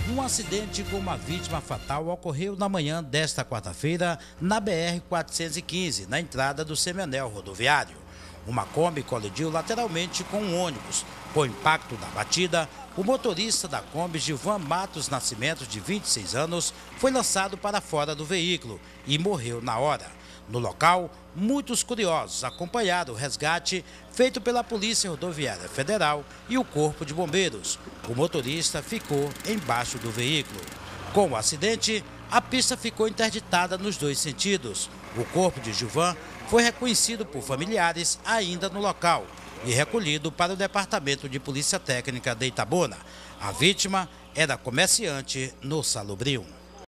Um acidente com uma vítima fatal ocorreu na manhã desta quarta-feira na BR-415, na entrada do semianel rodoviário. Uma Kombi colidiu lateralmente com um ônibus. Com o impacto da batida, o motorista da Kombi, Gilvan Matos Nascimento, de 26 anos, foi lançado para fora do veículo e morreu na hora. No local, muitos curiosos acompanharam o resgate feito pela Polícia Rodoviária Federal e o Corpo de Bombeiros. O motorista ficou embaixo do veículo. Com o acidente, a pista ficou interditada nos dois sentidos. O corpo de Gilvan foi reconhecido por familiares ainda no local e recolhido para o Departamento de Polícia Técnica de Itabuna. A vítima era comerciante no Salobrio.